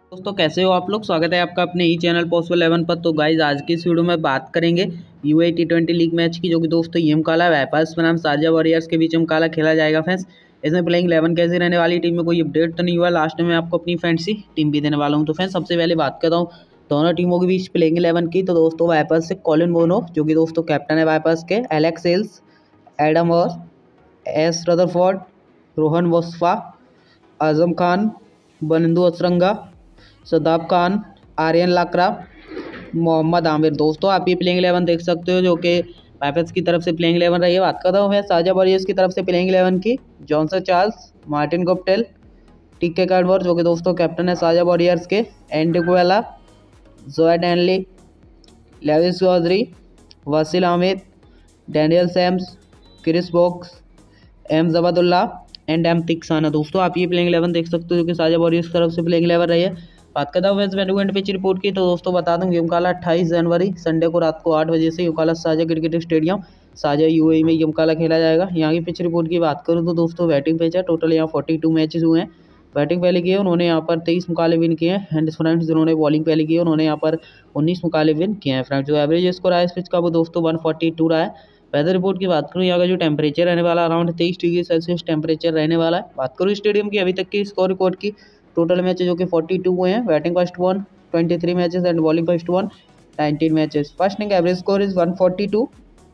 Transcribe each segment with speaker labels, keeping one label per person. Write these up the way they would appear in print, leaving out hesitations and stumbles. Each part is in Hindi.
Speaker 1: दोस्तों कैसे हो आप लोग। स्वागत है आपका अपने ही चैनल पॉसिबल 11 पर। तो गाइज आज की इस वीडियो में बात करेंगे यूएई T20 लीग मैच की, जो कि दोस्तों ये मुकाबला वेफर्स बनाम शारजाह वॉरियर्स के बीच में मुकाबला खेला जाएगा फ्रेंड्स। इसमें प्लेइंग 11 कैसे रहने वाली, टीम में कोई अपडेट तो नहीं हुआ। लास्ट में मैं आपको अपनी फैंटेसी टीम भी देने वाला हूँ। तो फ्रेंड्स सबसे पहले बात करता हूँ दोनों टीमों के बीच प्लेइंग 11 की। तो दोस्तों वेफर्स से कॉलिन बोनो, जो कि दोस्तों कैप्टन है वेफर्स के, एलेक्स सेल्स, एडम और एस रदरफोर्ड, रोहन वस्फा, आजम खान, बनिंदु असरंगा, सदाब खान, आर्यन लाकरा, मोहम्मद आमिर। दोस्तों आप ये प्लेइंग 11 देख सकते हो, जो कि वेफर्स की तरफ से प्लेइंग 11 रही है। बात करता हूँ मैं शारजाह वॉरियर्स की तरफ से प्लेइंग 11 की। जॉनसन चार्ल्स, मार्टिन गुप्टिल, टीके कार्डवर, जो कि दोस्तों कैप्टन है शारजाह वॉरियर्स के, एंडी गुवेला, Joe Denly, Lewis Chaudhary, Wasil Ahmed, Daniel Sams, Chris Woakes, M Zabadullah and M Theekshana. दोस्तों आप ये प्लेइंग 11 देख सकते हो, जो कि शारजाह वॉरियर्स की तरफ से प्लेइंग 11 रही है। बात करता हूँ best venue and pitch report की। तो दोस्तों बता दूं ये मुकाबला 28 जनवरी संडे को रात को 8 बजे से मुकाबला Sharjah cricket stadium Sharjah UAE में ये मुकाबला खेला जाएगा। यहाँ की पिच रिपोर्ट की बात करूँ तो दोस्तों बैटिंग पिच है, टोटल यहाँ 42 मैचेस हुए हैं। बैटिंग पहले की है उन्होंने यहाँ पर 23 मुकाबले विन किए हैं। एंड फ्रेंड्स जिन्होंने बॉलिंग पहले की है उन्होंने यहाँ पर 19 मुकाबले विन किए हैं। फ्रेंड्स जो एवरेज स्कोर है इस पिच का वो दोस्तों 142 रहा है। वेदर रिपोर्ट की बात करूँ, यहाँ का जो टेम्परेचर रहने वाला अराउंड 23 डिग्री सेल्सियस टेम्परेचर रहने वाला है। बात करूँ स्टेडियम की अभी तक की स्कोर रिकॉर्ड की, टोटल मैच जो कि 42 हुए हैं। Batting first won 23 matches and bowling first won 19 matches. First inning average score is 142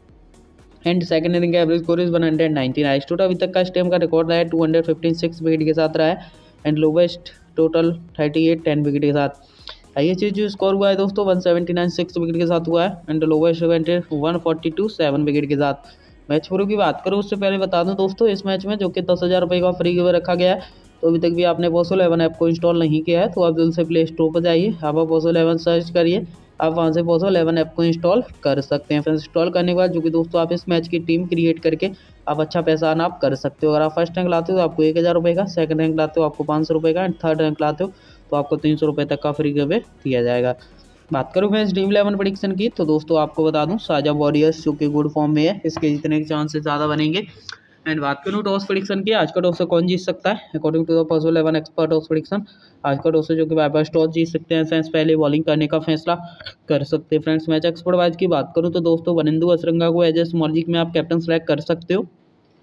Speaker 1: and second inning average score is 119। Highest total अभी तक का स्टेम का रिकॉर्ड रहा है 256 विकेट के साथ रहा है। एंड लोवेस्ट टोटल 38 10 विकेट के साथ। हाईएस्ट चीज जो स्कोर हुआ है दोस्तों 179 6 विकेट के साथ हुआ है। एंड लोवेस्ट 142 7 विकेट के साथ। मैच प्रो की बात करूँ उससे पहले बता दूं दोस्तों, इस मैच में जो कि 10,000 रुपये का फ्री गिव रखा गया है, तो अभी तक भी आपने पॉसिबल 11 ऐप को इंस्टॉल नहीं किया है तो आप जल्द से प्ले स्टोर पर जाइए, आप पॉसिबल 11 सर्च करिए, आप वहाँ से पॉसिबल 11 ऐप को इंस्टॉल कर सकते हैं। फिर इंस्टॉल करने के बाद जो कि दोस्तों आप इस मैच की टीम क्रिएट करके आप अच्छा पैसा अर्न आप कर सकते हो। अगर आप फर्स्ट रैंक लाते हो तो आपको 1,000 रुपये का, सेकंड रैंक लाते हो आपको 500 रुपये का, एंड थर्ड रैंक लाते हो तो आपको 300 रुपये तक का फ्री गिव दिया जाएगा। बात करूँ मैं इस ड्रीम 11 प्रेडिक्शन की, तो दोस्तों आपको बता दूं शारजाह वॉरियर्स जो कि गुड फॉर्म में है, इसके जीतने के चांसेस ज़्यादा बनेंगे। एंड बात करूँ टॉस प्रेडिक्शन की, आज का टॉस से कौन जीत सकता है according to the possible 11 expert toss prediction. आज का टॉस से जो कि वाइपर्स टॉस जीत सकते हैं फ्रेंड्स, पहले बॉलिंग करने का फैसला कर सकते हैं फ्रेंड्स। मैच एक्सपर्ट वाइज की बात करूँ तो दोस्तों बनिंदु असरंगा को एज ए स्मॉल लीग में आप कैप्टन सेलेक्ट कर सकते हो।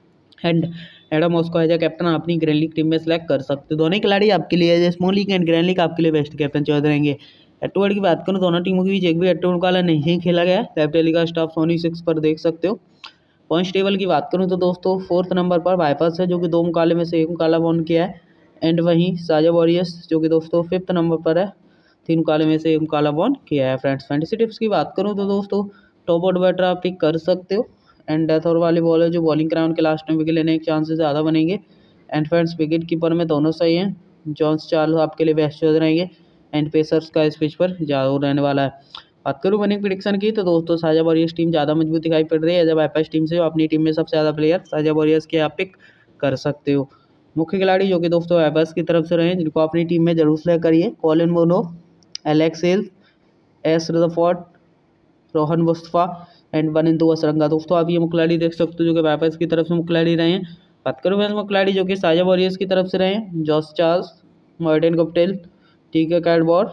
Speaker 1: एंड एडम मॉस को एज ए कैप्टन अपनी ग्रैंड लीग टीम में सेलेक्ट कर सकते हो। दोनों खिलाड़ी आपके लिए as a small league and grand league आपके लिए बेस्ट कैप्टन चॉइस रहेंगे। हेड की बात करूँ दोनों टीमों के बीच एक भी हेड मुकाबला नहीं खेला गया है। लेफ्ट टेली का स्टाफ सोनी 6 पर देख सकते हो। पॉइंट्स टेबल की बात करूँ तो दोस्तों 4th नंबर पर वाइपर्स है, जो कि 2 मुकाबले में से 1 मुकाबला वॉन किया है। एंड वहीं शारजाह वॉरियर्स जो कि दोस्तों 5th नंबर पर है, 3 मुकाबले में से 1 मुकाबला वॉन किया है। फ्रेंड्स फैंटेसी टिप्स की बात करूँ तो दोस्तों टॉप ऑर्डर बैटर आप पिक कर सकते हो। एंड डेथ ओवर वाले बॉलर जो बॉलिंग कराए उनके लास्ट में विकेट लेने के चांसेस ज़्यादा बनेंगे। एंड फ्रेंड्स विकेट कीपर में दोनों सही हैं, जॉन्स चार्ल्स आपके लिए बेस्ट चॉइस रहेंगे। एंड पेसर्स का इस पिच पर ज़्यादा रहने वाला है। बात करूँ विनिंग प्रेडिक्शन की, तो दोस्तों शारजाह वॉरियर्स टीम ज़्यादा मजबूत दिखाई पड़ रही है। जब वाइपर्स टीम से अपनी टीम में सबसे ज़्यादा प्लेयर शारजाह वॉरियर्स के आप पिक कर सकते हो। मुख्य खिलाड़ी जो कि दोस्तों वाइपर्स की तरफ से रहे, जिनको अपनी टीम में जरूर सेलेक्ट करिए, कॉलिन बोनो, Alex Hales, S Rutherford, Rohan Mustafa and Wanindu Hasaranga. दोस्तों आप ये मुखिलाड़ी देख सकते हो जो कि वाइपर्स की तरफ से मुखिलाड़ी रहे हैं। बात करूँ मैं मुखिलाड़ी जो कि शारजाह वॉरियर्स की तरफ से रहे हैं, Jos Charles, Martin Guptill, T K cardboard,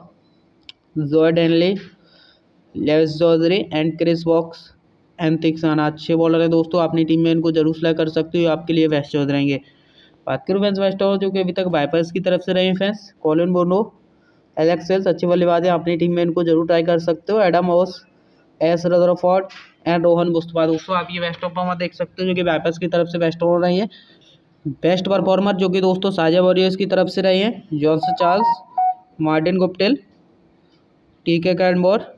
Speaker 1: Joya Denly, Lewis Chaudhary and Chris Woakes and Theekshana अच्छे बॉलर है। दोस्तों अपनी टीम में इनको जरूर सेलेक्ट कर सकते हो, आपके लिए बेस्ट चॉइस रहेंगे। बात करूँ फैंस बेस्ट ओवर जो कि अभी तक वाइपर्स की तरफ से रहे हैं फैंस, कॉलिन बोनो, एलेक्स सेल्स अच्छे बल्लेबाज है, अपनी टीम में इनको जरूर ट्राई कर सकते हो। Adam Hose, S Rutherford and Rohan Mustafa. दोस्तों आप ये बेस्ट परफॉर्मर देख सकते हो जो कि वाइपर्स की तरफ से बेस्ट हो रही है। बेस्ट परफॉर्मर जो कि दोस्तों शारजाह वॉरियर्स की तरफ से रहे हैं, Johnson Charles, Martin Guptill, T K Cadmore,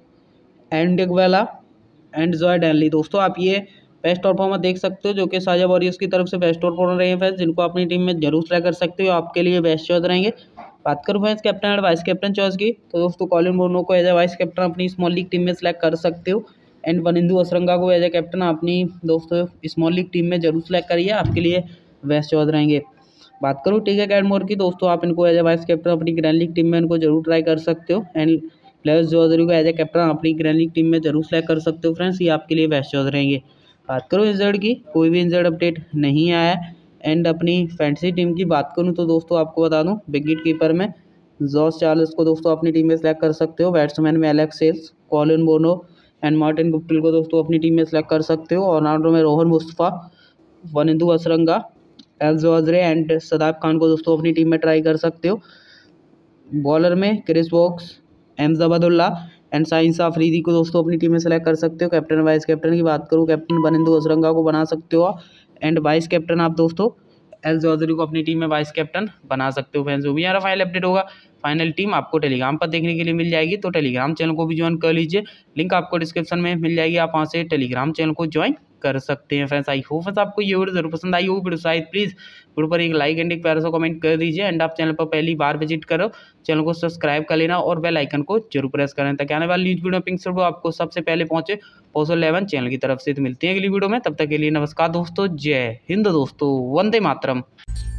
Speaker 1: Andy Guvela and Joya Denly. दोस्तों आप ये बेस्ट परफॉर्मर देख सकते हो जो कि शारजाह वॉरियर्स की तरफ से बेस्ट परफॉर्मर रहे हैं फ्रेंड्स, जिनको अपनी टीम में जरूर ट्राई कर सकते हो, आपके लिए बेस्ट चॉइस रहेंगे। बात करूँ friends captain and vice captain choice की, तो दोस्तों कॉलिन बोनो को एज ए वाइस कैप्टन अपनी स्मॉल लीग टीम में सेलेक्ट कर सकते हो। एंड बनिंदु असरंगा को एज ए कैप्टन अपनी दोस्तों स्मॉल लीग टीम में जरूर सेलेक्ट करिए, आपके लिए बेस्ट चॉइस रहेंगे। बात करूँ टीके कैडमोर की, दोस्तों आप इनको एज ए वाइस कैप्टन अपनी ग्रैंड लीग टीम में इनको जरूर ट्राई कर सकते हो। एंड लेविस चौधरी को एज ए कैप्टन अपनी ग्रैंड लीग टीम में जरूर सेलेक्ट कर सकते हो फ्रेंड्स, ये आपके लिए बेस्ट चॉइस रहेंगे। बात करूँ इंजर्ड की, कोई भी इंजर्ड अपडेट नहीं आया है। एंड अपनी फैंटेसी टीम की बात करूँ तो दोस्तों आपको बता दूं विकेट कीपर में जॉस चार्ल्स को दोस्तों अपनी टीम में सेलेक्ट कर सकते हो। बैट्समैन में एलेक्स सेल्स, कॉलिन बोनो एंड मार्टिन गुप्टिल को दोस्तों अपनी टीम में सेलेक्ट कर सकते हो। ऑलराउंडर में रोहन मुस्तफा, वनिंदु असरंगा, एल जोहरे एंड सदाब खान को दोस्तों अपनी टीम में ट्राई कर सकते हो। बॉलर में Chris Woakes, M Zabadullah and साइंस आफरीदी को दोस्तों अपनी टीम में सेलेक्ट कर सकते हो। कैप्टन वाइस कैप्टन की बात करूँ, कैप्टन वनिंदु असरंगा को बना सकते हो एंड वाइस कैप्टन आप दोस्तों एल चौधरी को अपनी टीम में वाइस कैप्टन बना सकते हो। फ्रेंड्स जो भी हमारा फाइनल अपडेट होगा, फाइनल टीम आपको टेलीग्राम पर देखने के लिए मिल जाएगी, तो टेलीग्राम चैनल को भी ज्वाइन कर लीजिए। लिंक आपको डिस्क्रिप्शन में मिल जाएगी, आप वहाँ से टेलीग्राम चैनल को ज्वाइन कर सकते हैं। फ्रेंड्स आई होप फ्रेंड्स आपको ये वीडियो जरूर पसंद आई होगी। वीडियो शायद प्लीज़ वीडियो पर एक लाइक एंड एक प्यारा सा कमेंट कर दीजिए एंड आप चैनल पर पहली बार विजिट करो, चैनल को सब्सक्राइब कर लेना और बेल आइकन को जरूर प्रेस करें ताकि आने वाली न्यूज वीडियो पिंक से आपको सबसे पहले पहुंचे पोस्टल 11 चैनल की तरफ से। तो मिलते हैं अगली वीडियो में, तब तक के लिए नमस्कार दोस्तों, जय हिंद दोस्तों, वंदे मातरम।